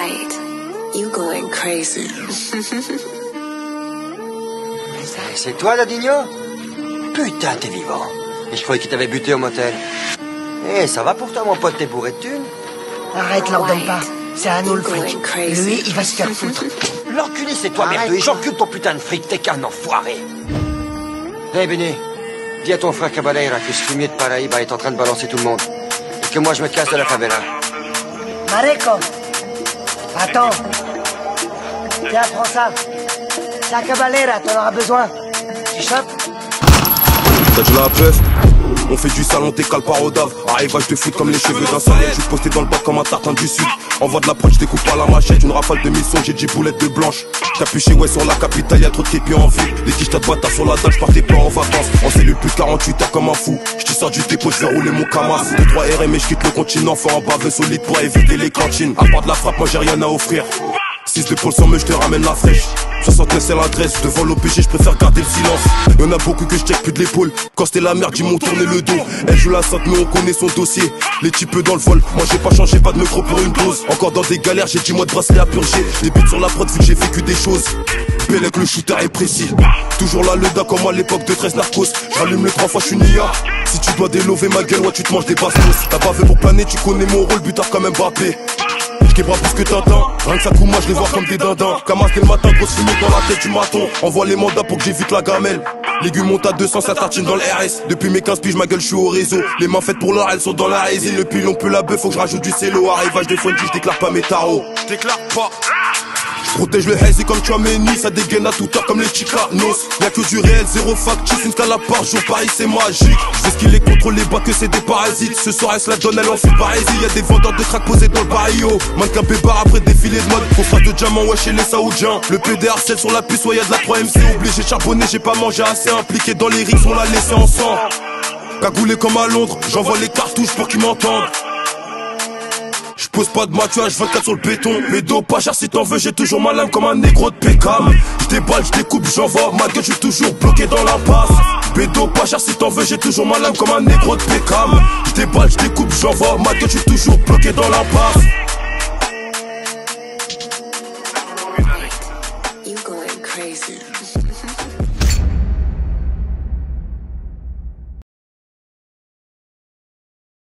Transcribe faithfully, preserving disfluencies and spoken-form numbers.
white. You going crazy. C'est toi, Dadigno? Putain, t'es vivant. Et je croyais qu'il t'avait buté au motel. Eh, ça va pour toi, mon pote, t'es bourré de thunes? Arrête, leur donne pas. C'est à nous le fric. Lui, il va se faire foutre. L'enculé, c'est toi, merdeux, et j'encule ton putain de fric, t'es qu'un enfoiré. Hé, hey, Benny, dis à ton frère Caballera que ce fumier de Paraíba est en train de balancer tout le monde. Et que moi, je me casse de la favela. Mareco, attends. Tiens, prends ça. C'est à Caballera, t'en auras besoin. Tu chopes? T'as déjà la preuve? On fait du salon, t'es cale par Odave. Arrivage de foot comme les cheveux d'un salon. Je suis posté dans le bac comme un tartin du sud. Envoie de l'approche, découpe par la machette. Une rafale de mission, j'ai dix boulettes de blanche. J't'appuie chez ouais sur la capitale, y'a trop de képis en ville. Les tiges t'as de bâtard sur la dalle, j'partais pas en vacances. En cellule plus de quarante-huit heures comme un fou. J'te sors du dépôt, j'vais rouler mon camas. deux trois R M et j'quitte le continent. Fort en bave solide pour éviter les cantines. À part de la frappe, moi j'ai rien à offrir. six de pôle sans me, j'te ramène la fraîche. soixante-neuf c'est l'adresse, devant l'O P G, j'préfère garder le silence. Y'en a beaucoup que j'check plus de l'épaule. Quand c'était la merde, ils m'ont tourné le dos. Elle joue la sainte, mais on connaît son dossier. Les types dans le vol, moi j'ai pas changé, pas de micro pour une dose. Encore dans des galères, j'ai dix mois de bracelet à purger. Les buts sur la prod, vu que j'ai vécu des choses. Bellec, le shooter est précis. Toujours là, le da comme à l'époque de treize narcos. J'allume le trois fois, j'suis nia. Si tu dois délover ma gueule, ouais, tu te manges des bastos. T'as pas fait pour planer, tu connais mon rôle, butard comme Mbappé. J'québra plus que Tintin, rien que ça coupe moi je les vois comme des dindins. Camas dès le matin, grosse fumée dans la tête du maton. Envoie les mandats pour que j'évite la gamelle. Légumes montent à deux cents, ça tartine dans le R S. Depuis mes quinze piges, ma gueule, je suis au réseau. Les mains faites pour l'or, elles sont dans la résine. Le pilon peut la bœuf, faut que je rajoute du cello. Arrivage des Fondy, je déclare pas mes tarots. Je déclare pas. Protège le hazy comme tu as mené, ça dégaine à toute heure comme les Chicanos. Y'a que du réel, zéro factice, une scala par jour, Paris c'est magique. Je sais qu'il est contre les bas, que c'est des parasites. Ce soir elle se la donne, elle en fait parésie. Y'a des vendeurs de crack posés dans le barrio. Mannequin pébar après défilé de mode. Contrat de diamant, ouais chez les saoudiens. Le P D harcèle sur la puce, ouais y'a de la trois M C. Obligé de charbonner, j'ai pas mangé assez. Impliqué dans les rings, on l'a laissé en sang. Cagoulé comme à Londres, j'envoie les cartouches pour qu'ils m'entendent. J'pose pas de maquillage, vingt-quatre sur le béton. Mais dos pas cher si t'en veux, j'ai toujours ma lame comme un négro de Pécam. J'déballe, j'découpe, j'envoie, ma gueule, j'suis toujours bloqué dans l'impasse. Bédo pas cher si t'en veux, j'ai toujours ma lame comme un négro de Pécam. J'déballe, j'découpe, j'envoie, ma gueule, j'suis toujours bloqué dans l'impasse.